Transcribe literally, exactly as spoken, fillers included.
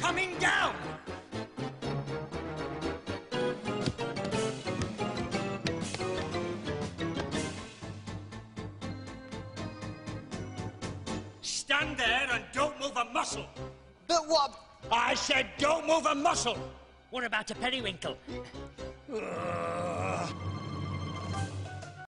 coming down! Stand there and don't move a muscle. But what? I said don't move a muscle. What about a periwinkle? Ugh.